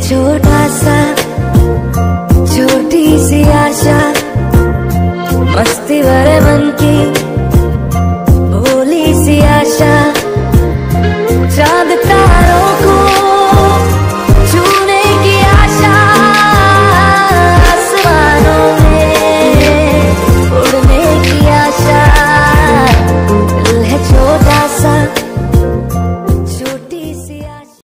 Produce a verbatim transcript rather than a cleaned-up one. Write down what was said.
छोटा सा छोटी सी आशा, मस्ती भरे मन की भोली सी आशा।